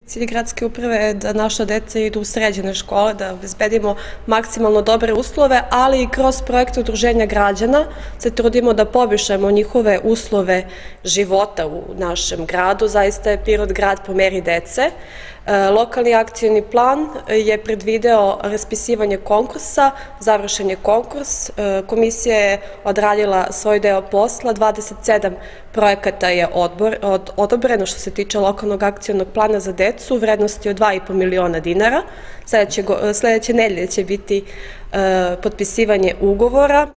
Cilj gradske uprave je da naša deca idu u sređene škole, da obezbedimo maksimalno dobre uslove, ali i kroz projekte udruženja građana se trudimo da poboljšamo njihove uslove života u našem gradu. Zaista je Pirot grad po meri dece. Lokalni akcioni plan je predvideo raspisivanje konkursa, završen je konkurs, komisija je odradila svoj deo posla, 27 projekata je odobreno što se tiče lokalnog akcionog plana za decu u vrednosti od 2,5 miliona dinara. Sledeće nedelje će biti potpisivanje ugovora.